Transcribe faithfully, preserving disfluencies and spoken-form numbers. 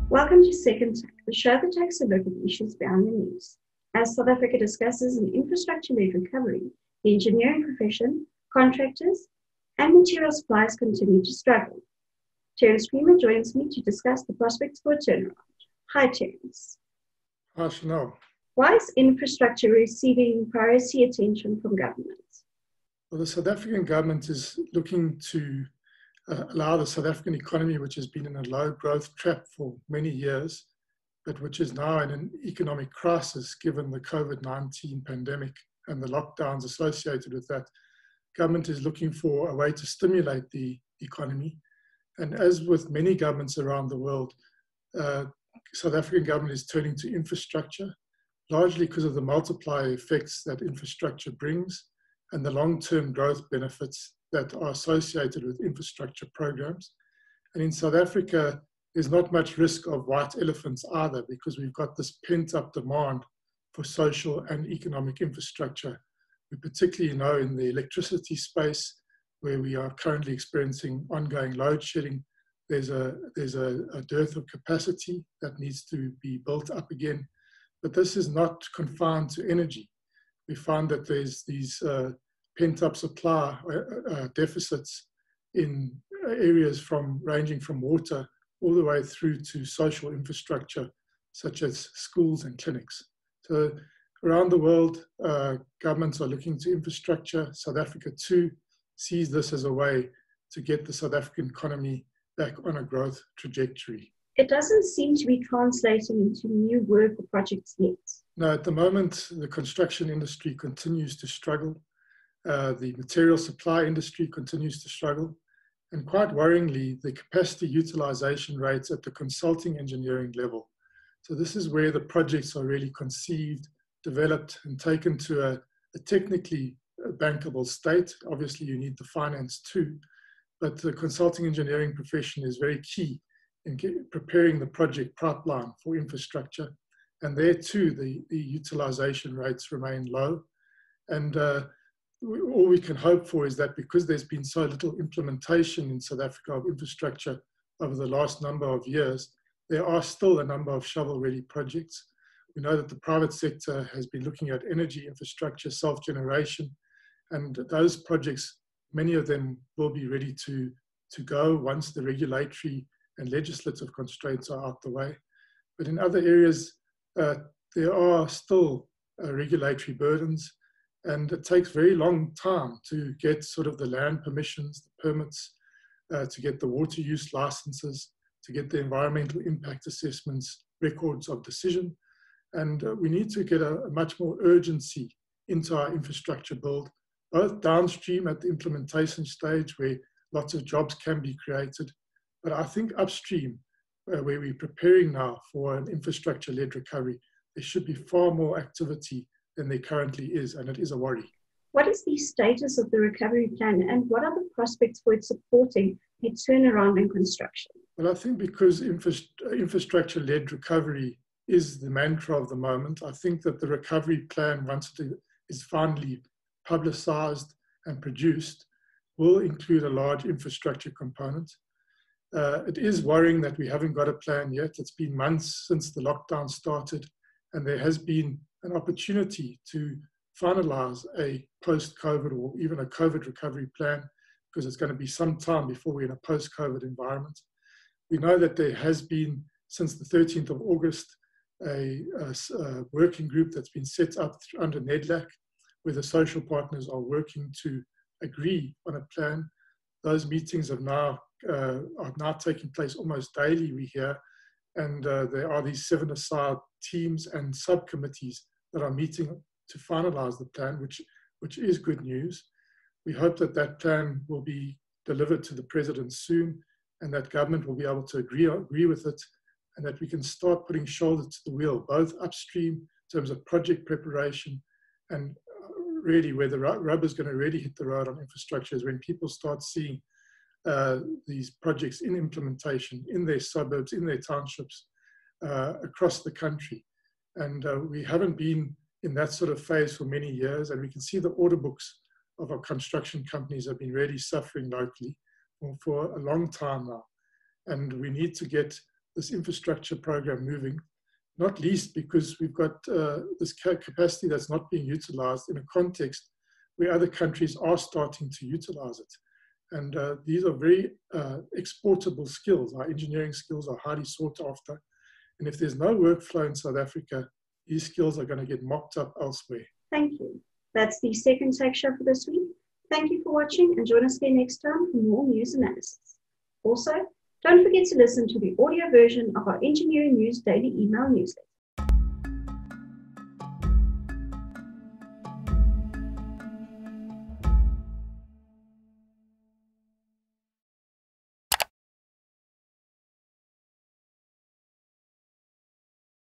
Welcome to Second Take, the show that takes a look at issues behind the news. As South Africa discusses an infrastructure-led recovery, the engineering profession, contractors, and material suppliers continue to struggle. Terence Creamer joins me to discuss the prospects for a turnaround. Hi, Terence. Hi, Chanel. Why is infrastructure receiving priority attention from government? Well, the South African government is looking to uh, allow the South African economy, which has been in a low growth trap for many years, but which is now in an economic crisis given the COVID nineteen pandemic and the lockdowns associated with that. Government is looking for a way to stimulate the economy. And as with many governments around the world, uh, South African government is turning to infrastructure, largely because of the multiplier effects that infrastructure brings and the long-term growth benefits that are associated with infrastructure programs. And in South Africa, there's not much risk of white elephants either, because we've got this pent-up demand for social and economic infrastructure. We particularly know in the electricity space, where we are currently experiencing ongoing load shedding, there's a, there's a, a dearth of capacity that needs to be built up again. But this is not confined to energy. We find that there's these uh, pent-up supply uh, uh, deficits in areas from ranging from water all the way through to social infrastructure, such as schools and clinics. So around the world, uh, governments are looking to infrastructure. South Africa too sees this as a way to get the South African economy back on a growth trajectory. It doesn't seem to be translating into new work or projects yet. No, at the moment, the construction industry continues to struggle. Uh, the material supply industry continues to struggle. And quite worryingly, the capacity utilization rates at the consulting engineering level. So this is where the projects are really conceived, developed, and taken to a, a technically bankable state. Obviously, you need the finance too, but the consulting engineering profession is very key in preparing the project pipeline for infrastructure. And there too, the, the utilization rates remain low. And uh, we, all we can hope for is that because there's been so little implementation in South Africa of infrastructure over the last number of years, there are still a number of shovel-ready projects. We know that the private sector has been looking at energy infrastructure, self-generation, and those projects, many of them will be ready to, to go once the regulatory and legislative constraints are out the way. But in other areas, uh, there are still uh, regulatory burdens, and it takes very long time to get sort of the land permissions, the permits, uh, to get the water use licenses, to get the environmental impact assessments, records of decision. And uh, we need to get a, a much more urgency into our infrastructure build, both downstream at the implementation stage where lots of jobs can be created. But I think upstream, uh, where we're preparing now for an infrastructure-led recovery, there should be far more activity than there currently is, and it is a worry. What is the status of the recovery plan, and what are the prospects for it supporting a turnaround in construction? Well, I think because infra infrastructure-led recovery is the mantra of the moment, I think that the recovery plan, once it is finally publicized and produced, will include a large infrastructure component. Uh, it is worrying that we haven't got a plan yet. It's been months since the lockdown started, and there has been an opportunity to finalize a post-COVID or even a COVID recovery plan, because it's going to be some time before we're in a post-COVID environment. We know that there has been, since the thirteenth of August, a, a, a working group that's been set up under NEDLAC, where the social partners are working to agree on a plan. Those meetings have now, uh, are now taking place almost daily, we hear, and uh, there are these seven aside teams and subcommittees that are meeting to finalize the plan, which, which is good news. We hope that that plan will be delivered to the president soon, and that government will be able to agree, agree with it, and that we can start putting shoulder to the wheel, both upstream in terms of project preparation, and really where the rubber's going to really hit the road on infrastructure is when people start seeing uh, these projects in implementation in their suburbs, in their townships, uh, across the country. And uh, we haven't been in that sort of phase for many years, and we can see the order books of our construction companies have been really suffering locally for, for a long time now. And we need to get this infrastructure program moving, not least because we've got uh, this capacity that's not being utilized in a context where other countries are starting to utilize it. And uh, these are very uh, exportable skills. Our engineering skills are highly sought after. And if there's no workflow in South Africa, these skills are going to get mopped up elsewhere. Thank you. That's the second Tech Show for this week. Thank you for watching, and join us again next time for more news analysis. Also, don't forget to listen to the audio version of our Engineering News Daily email newsletter.